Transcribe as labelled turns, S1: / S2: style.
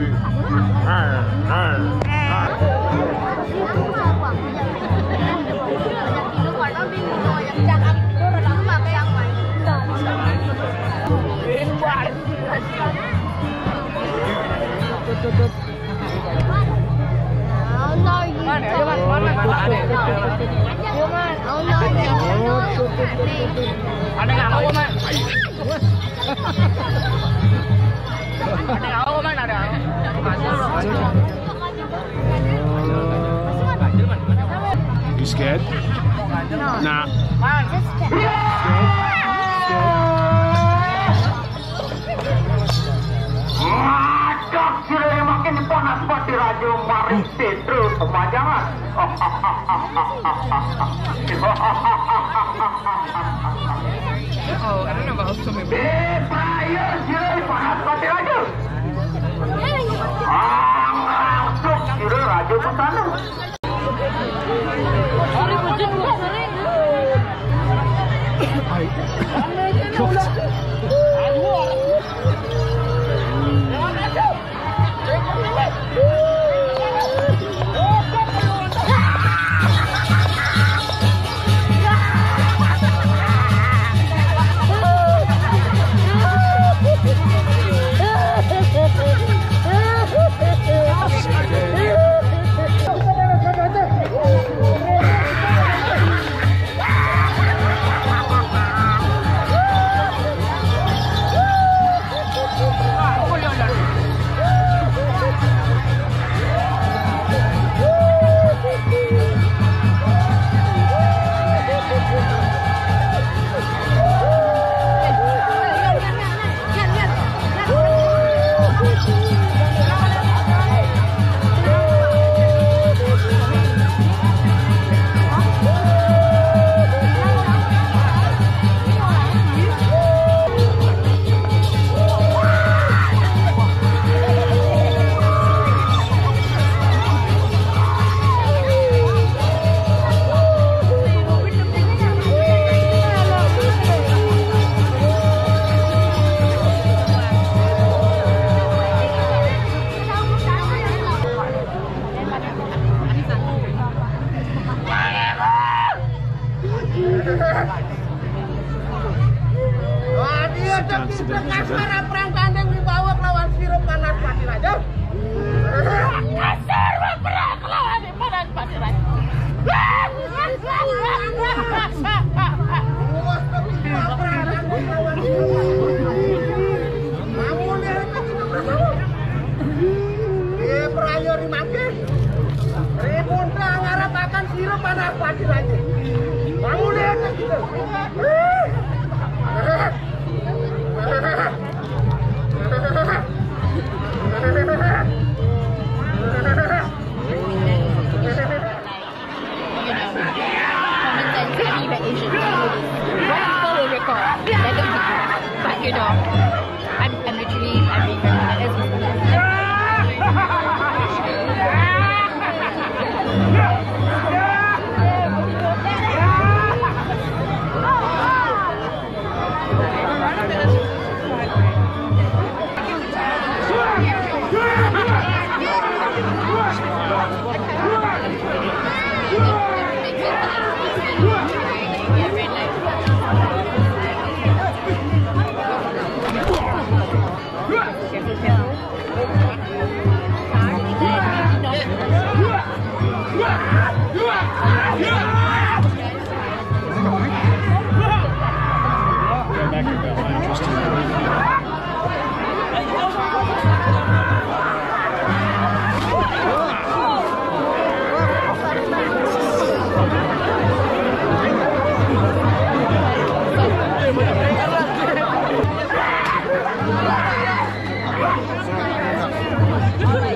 S1: Ada nggak mau man? Ada nggak mau man? Ada.
S2: You scared?
S3: No.
S2: Nah.
S3: Just
S4: Ngacak sirene makin panas pati rajo mari terus pemajangan.
S1: Oh, I don't know about some people.
S4: Prayo sirene panas pati rajo. Langsung sirene rajo ke sana.
S1: Wah, dia bekas para perang kandang dibawa lawan sirup panas pati raja. Kasar perang lawan panas pati raja. Dia perayo rimakin. Ribunda ngaratakan sirup panas pati raja. Kamu lihat gitu.
S3: I'm literally
S1: Good.